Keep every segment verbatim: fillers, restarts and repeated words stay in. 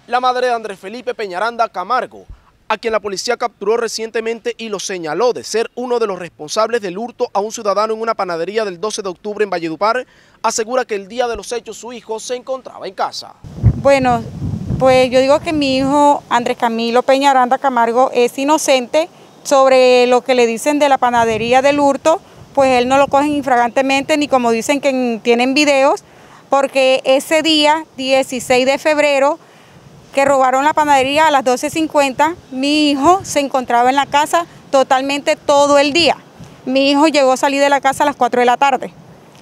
La madre de Andrés Felipe Peñaranda Camargo, a quien la policía capturó recientemente y lo señaló de ser uno de los responsables del hurto a un ciudadano en una panadería del doce de octubre en Valledupar, asegura que el día de los hechos su hijo se encontraba en casa. Bueno, pues yo digo que mi hijo Andrés Camilo Peñaranda Camargo es inocente. Sobre lo que le dicen de la panadería del hurto, pues él no lo cogen infragantemente ni como dicen que tienen videos, porque ese día, dieciséis de febrero, que robaron la panadería a las doce cincuenta, mi hijo se encontraba en la casa totalmente todo el día. Mi hijo llegó a salir de la casa a las cuatro de la tarde.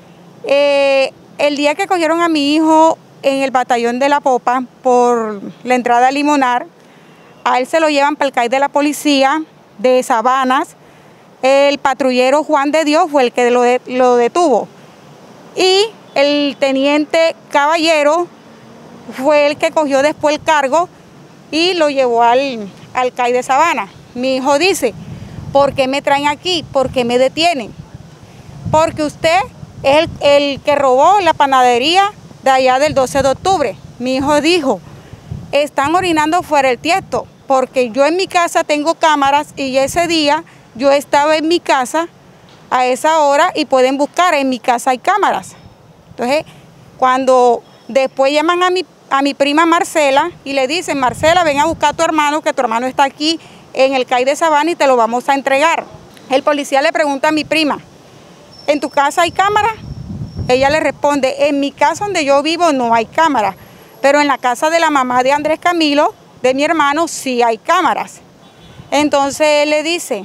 Eh, el día que cogieron a mi hijo en el batallón de La Popa por la entrada a Limonar, a él se lo llevan para el C A I de la policía de Sabanas. El patrullero Juan de Dios fue el que lo, de, lo detuvo. Y el teniente Caballero fue el que cogió después el cargo y lo llevó al, al C A I de Sabana. Mi hijo dice, ¿por qué me traen aquí? ¿Por qué me detienen? Porque usted es el, el que robó la panadería de allá del doce de octubre. Mi hijo dijo, están orinando fuera el tiesto, porque yo en mi casa tengo cámaras y ese día yo estaba en mi casa a esa hora y pueden buscar, en mi casa hay cámaras. Entonces, cuando después llaman a mi, a mi prima Marcela y le dicen, Marcela, ven a buscar a tu hermano, que tu hermano está aquí en el C A I de Sabana y te lo vamos a entregar. El policía le pregunta a mi prima, ¿en tu casa hay cámara? Ella le responde, en mi casa donde yo vivo no hay cámara, pero en la casa de la mamá de Andrés Camilo, de mi hermano, sí hay cámaras. Entonces él le dice,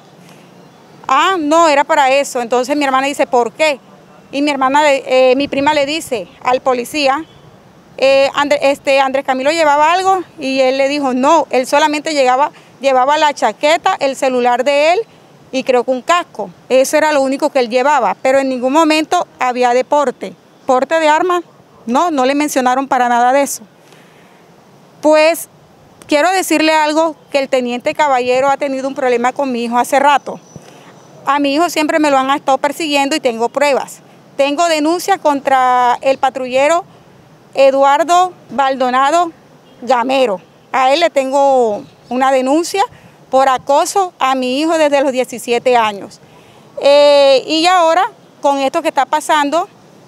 ah, no, era para eso. Entonces mi hermana dice, ¿por qué? Y mi hermana, eh, mi prima le dice al policía, eh, André, este, Andrés Camilo llevaba algo y él le dijo, no, él solamente llegaba, llevaba la chaqueta, el celular de él y creo que un casco. Eso era lo único que él llevaba, pero en ningún momento había deporte. ¿Porte de armas? No, no le mencionaron para nada de eso. Pues quiero decirle algo, que el teniente Caballero ha tenido un problema con mi hijo hace rato. A mi hijo siempre me lo han estado persiguiendo y tengo pruebas. Tengo denuncia contra el patrullero Eduardo Baldonado Gamero. A él le tengo una denuncia por acoso a mi hijo desde los diecisiete años. Eh, y ahora, con esto que está pasando,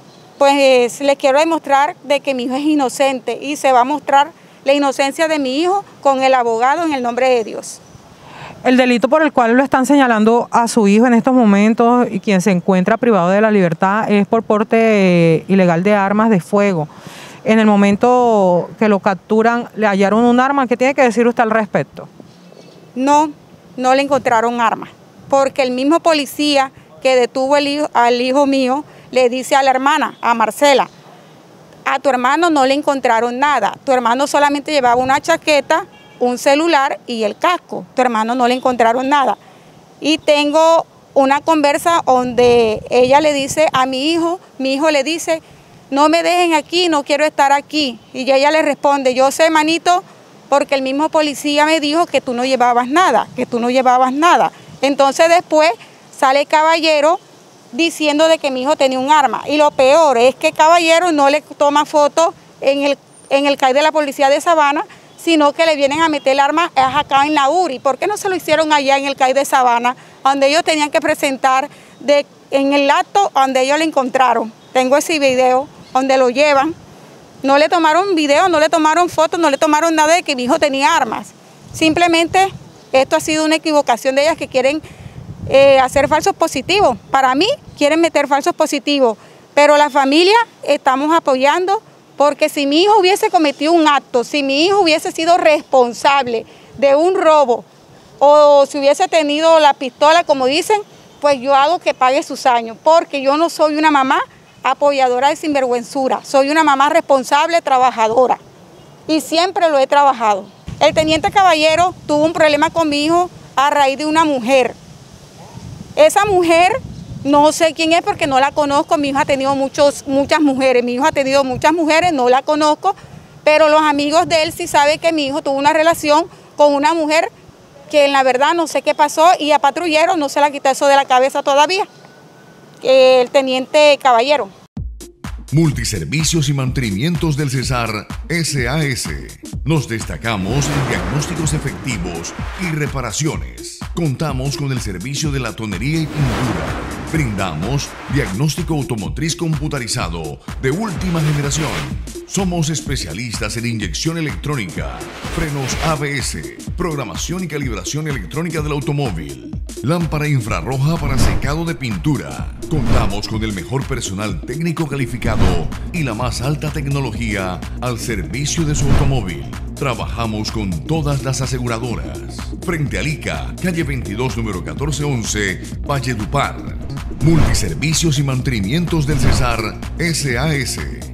pues les quiero demostrar de que mi hijo es inocente y se va a mostrar la inocencia de mi hijo con el abogado en el nombre de Dios. El delito por el cual lo están señalando a su hijo en estos momentos y quien se encuentra privado de la libertad es por porte ilegal de armas de fuego. En el momento que lo capturan, ¿le hallaron un arma? ¿Qué tiene que decir usted al respecto? No, no le encontraron armas, porque el mismo policía que detuvo el hijo, al hijo mío le dice a la hermana, a Marcela, a tu hermano no le encontraron nada, tu hermano solamente llevaba una chaqueta, un celular y el casco, tu hermano no le encontraron nada. Y tengo una conversa donde ella le dice a mi hijo, mi hijo le dice, no me dejen aquí, no quiero estar aquí. Y ella le responde, yo sé, manito, porque el mismo policía me dijo que tú no llevabas nada, que tú no llevabas nada. Entonces después sale Caballero diciendo de que mi hijo tenía un arma. Y lo peor es que Caballero no le toma fotos en el, en el C A I de la policía de Sabana, sino que le vienen a meter el arma acá en la U R I. ¿Por qué no se lo hicieron allá en el C A I de Sabana, donde ellos tenían que presentar de, en el acto donde ellos lo encontraron? Tengo ese video donde lo llevan. No le tomaron video, no le tomaron fotos, no le tomaron nada de que mi hijo tenía armas. Simplemente esto ha sido una equivocación de ellas que quieren eh, hacer falsos positivos. Para mí quieren meter falsos positivos, pero la familia estamos apoyando. Porque si mi hijo hubiese cometido un acto, si mi hijo hubiese sido responsable de un robo o si hubiese tenido la pistola, como dicen, pues yo hago que pague sus años, porque yo no soy una mamá apoyadora de sinvergüenzura, soy una mamá responsable, trabajadora y siempre lo he trabajado. El teniente Caballero tuvo un problema con mi hijo a raíz de una mujer. Esa mujer, no sé quién es porque no la conozco, mi hijo ha tenido muchos, muchas mujeres, mi hijo ha tenido muchas mujeres, no la conozco, pero los amigos de él sí saben que mi hijo tuvo una relación con una mujer que en la verdad no sé qué pasó y a patrullero no se la quita eso de la cabeza todavía, el teniente Caballero. Multiservicios y Mantenimientos del Cesar S A S. Nos destacamos en diagnósticos efectivos y reparaciones. Contamos con el servicio de latonería y pintura. Brindamos diagnóstico automotriz computarizado de última generación. Somos especialistas en inyección electrónica, frenos A B S, programación y calibración electrónica del automóvil, lámpara infrarroja para secado de pintura. Contamos con el mejor personal técnico calificado y la más alta tecnología al servicio de su automóvil. Trabajamos con todas las aseguradoras. Frente al I C A, calle veintidós, número catorce once, Valledupar. Multiservicios y Mantenimientos del Cesar S A S.